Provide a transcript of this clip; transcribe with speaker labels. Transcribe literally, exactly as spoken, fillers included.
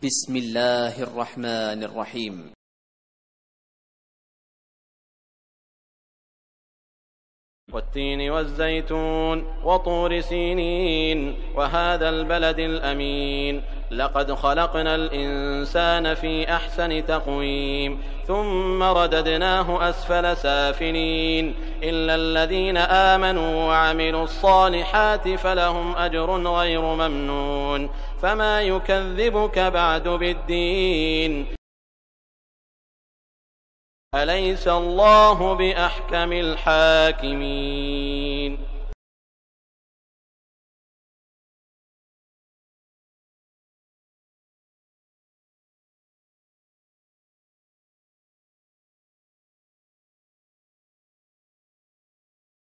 Speaker 1: بسم الله الرحمن الرحيم.
Speaker 2: والتين والزيتون وطور سينين وهذا البلد الأمين لقد خلقنا الإنسان في أحسن تقويم ثم رددناه أسفل سافلين إلا الذين آمنوا وعملوا الصالحات فلهم أجر غير ممنون فما يكذبك بعد بالدين أليس الله بأحكم الحاكمين.